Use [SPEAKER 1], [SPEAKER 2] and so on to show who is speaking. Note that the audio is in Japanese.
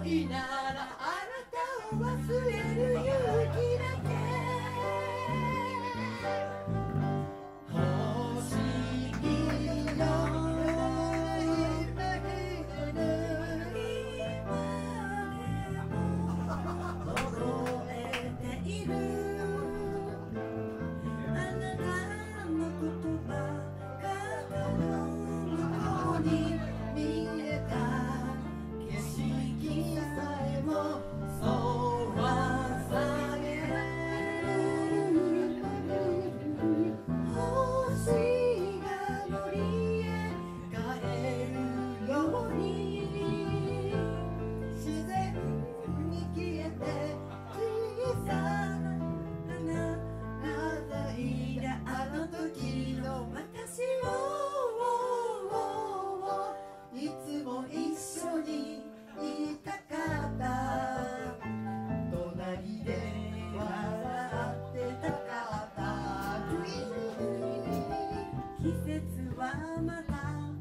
[SPEAKER 1] いならあなたを忘れる勇気だけ欲しいよ覚えているあなたの言葉肩の向こうに見えた景色さえもそうはさげる星が森へ帰るように自然に消えて小さな花が咲いたあの時の私をいつも一緒にいたかった隣で笑ってたかった季節はまた